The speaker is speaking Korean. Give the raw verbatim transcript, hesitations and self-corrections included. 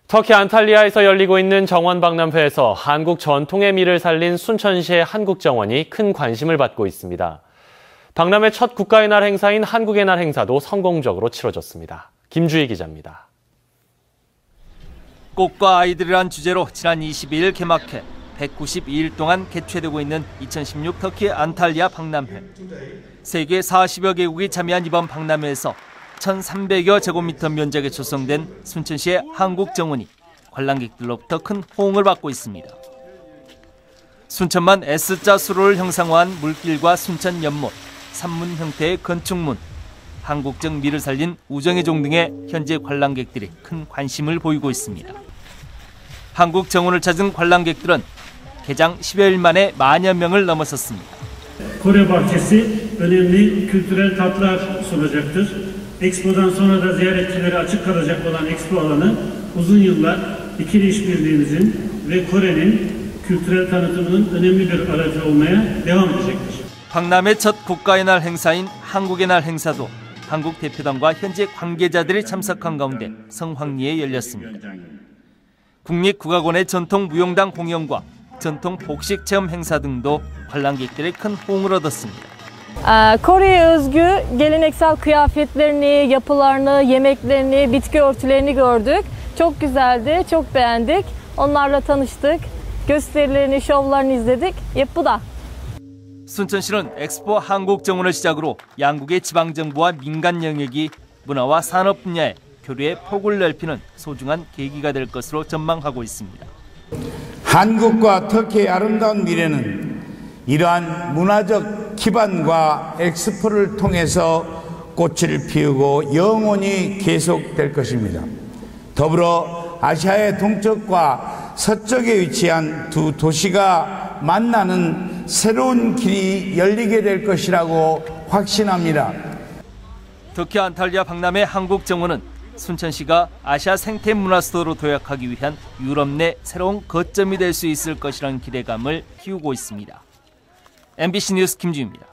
터키 안탈리아에서 열리고 있는 정원박람회에서 한국 전통의 미를 살린 순천시의 한국정원이 큰 관심을 받고 있습니다. 박람회 첫 국가의 날 행사인 한국의 날 행사도 성공적으로 치러졌습니다. 김주희 기자입니다. 꽃과 아이들이란 주제로 지난 이십이 일 개막해 백구십이 일 동안 개최되고 있는 이천십육 터키 안탈리아 박람회. 세계 사십여 개국이 참여한 이번 박람회에서 천삼백여 제곱미터 면적에 조성된 순천시의 한국정원이 관람객들로부터 큰 호응을 받고 있습니다. 순천만 S자 수로를 형상화한 물길과 순천 연못, 산문 형태의 건축문, 한국적 미를 살린 우정의 종 등에 현재 관람객들이 큰 관심을 보이고 있습니다. 한국정원을 찾은 관람객들은 개장 십여일 만에 만여 명을 넘어섰습니다. Kore bahçesi önemli kültürel tatlar sunacaktır. Expo'dan sonra da ziyaretçilere açık kalacak olan Expo alanı uzun yıllar ikili işbirliğimizin ve Kore'nin kültürel tanıtımının önemli bir aracı olmaya devam edecektir. 박람회 첫 국가의 날 행사인 한국의 날 행사도 한국 대표단과 현지 관계자들이 참석한 가운데 성황리에 열렸습니다. 국립국악원의 전통 무용당 공연과 전통 복식 체험 행사 등도 관람객들의 큰 호응을 얻었습니다. Kore'ye özgü geleneksel kıyafetlerini, yapılarını, yemeklerini, bitki örtülerini gördük. Çok güzeldi, çok beğendik. Onlarla tanıştık. gösterilerini, şovlarını izledik. 예쁘다. 순천시는 엑스포 한국정원을 시작으로 양국의 지방정부와 민간 영역이 문화와 산업 분야의 교류의 폭을 넓히는 소중한 계기가 될 것으로 전망하고 있습니다. 한국과 터키의 아름다운 미래는 이러한 문화적 기반과 엑스포를 통해서 꽃을 피우고 영원히 계속될 것입니다. 더불어 아시아의 동쪽과 서쪽에 위치한 두 도시가 만나는 새로운 길이 열리게 될 것이라고 확신합니다. 터키 안탈리아 박람회 한국정원은 순천시가 아시아 생태문화 수도로 도약하기 위한 유럽 내 새로운 거점이 될 수 있을 것이라는 기대감을 키우고 있습니다. 엠비씨 뉴스 김주희입니다.